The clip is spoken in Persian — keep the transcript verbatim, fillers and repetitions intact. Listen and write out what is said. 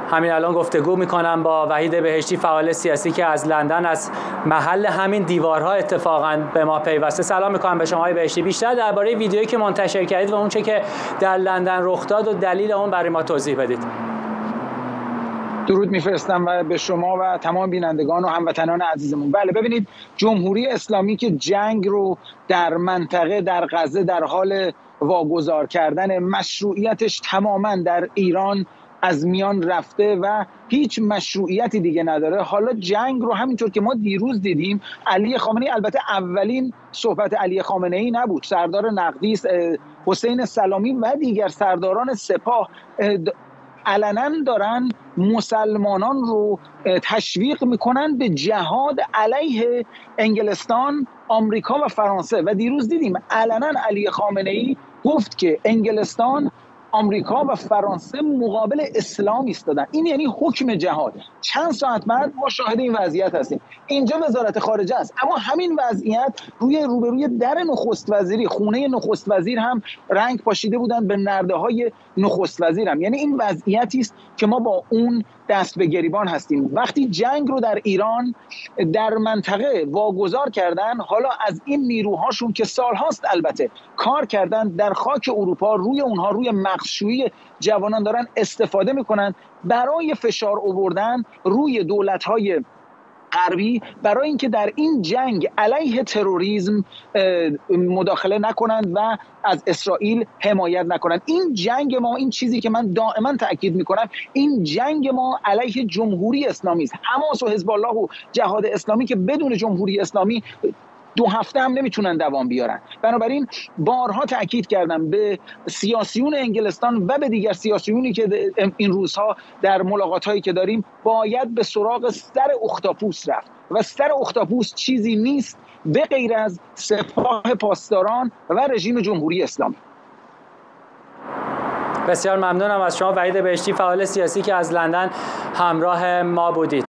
همین الان گفتگو میکنم با وحید بهشتی، فعال سیاسی که از لندن از محل همین دیوارها اتفاقا به ما پیوسته. سلام میکنم به شما آقای بهشتی. بیشتر درباره ویدیویی که منتشر کردید و اون چه که در لندن رخ داد و دلیل اون برای ما توضیح بدید. درود میفرستم و به شما و تمام بینندگان و هموطنان عزیزمون. بله ببینید، جمهوری اسلامی که جنگ رو در منطقه در غزه در حال واگذار کردن، مشروعیتش تماما در ایران از میان رفته و هیچ مشروعیتی دیگه نداره. حالا جنگ رو همینطور که ما دیروز دیدیم، علی خامنه‌ای، البته اولین صحبت علی خامنه‌ای نبود، سردار نقدی، حسین سلامی و دیگر سرداران سپاه علنا دارن مسلمانان رو تشویق میکنن به جهاد علیه انگلستان، آمریکا و فرانسه. و دیروز دیدیم علنا علی خامنه‌ای گفت که انگلستان، آمریکا و فرانسه مقابل اسلام ایستادن. این یعنی حکم جهاد. چند ساعت بعد ما شاهد این وضعیت هستیم. اینجا وزارت خارجه است، اما همین وضعیت روی روبروی در نخست وزیری، خونه نخست وزیر هم رنگ پاشیده بودن به نرده های نخست وزیر هم. یعنی این وضعیتی است که ما با اون دست به گریبان هستیم. وقتی جنگ رو در ایران در منطقه واگذار کردن، حالا از این نیروهاشون که سالهاست البته کار کردن در خاک اروپا، روی اونها، روی مغزشویی جوانان دارن استفاده میکنن برای فشار آوردن روی دولت‌های غربی، برای اینکه در این جنگ علیه تروریسم مداخله نکنند و از اسرائیل حمایت نکنند. این جنگ ما، این چیزی که من دائما تاکید میکنم، این جنگ ما علیه جمهوری اسلامی است. حماس و حزب الله و جهاد اسلامی که بدون جمهوری اسلامی دو هفته هم نمیتونن دوام بیارن. بنابراین بارها تاکید کردم به سیاسیون انگلستان و به دیگر سیاسیونی که این روزها در ملاقات‌هایی که داریم، باید به سراغ سر اختاپوس رفت و سر اختاپوس چیزی نیست به غیر از سپاه پاسداران و رژیم جمهوری اسلامی. بسیار ممنونم از شما وحید بهشتی، فعال سیاسی که از لندن همراه ما بودید.